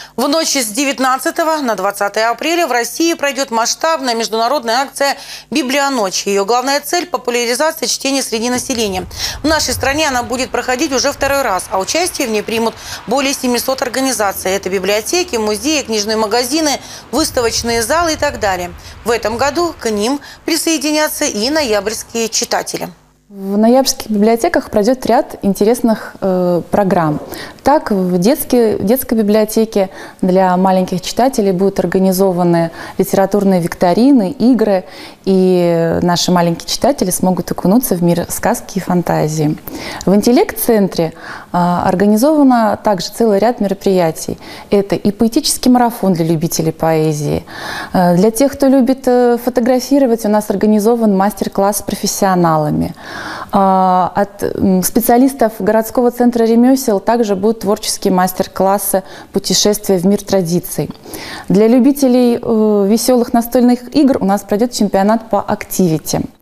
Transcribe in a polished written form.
В ночь с 19 на 20 апреля в России пройдет масштабная международная акция «Библионочь». Ее главная цель – популяризация чтения среди населения. В нашей стране она будет проходить уже второй раз, а участие в ней примут более 700 организаций. Это библиотеки, музеи, книжные магазины, выставочные залы и так далее. В этом году к ним присоединятся и ноябрьские читатели. В ноябрьских библиотеках пройдет ряд интересных программ. Так, в детской библиотеке для маленьких читателей будут организованы литературные викторины, игры, и наши маленькие читатели смогут окунуться в мир сказки и фантазии. В интеллект-центре организовано также целый ряд мероприятий. Это и поэтический марафон для любителей поэзии. Для тех, кто любит фотографировать, у нас организован мастер-класс с профессионалами. От специалистов городского центра ремесел также будут творческие мастер-классы «Путешествия в мир традиций». Для любителей веселых настольных игр у нас пройдет чемпионат по активити.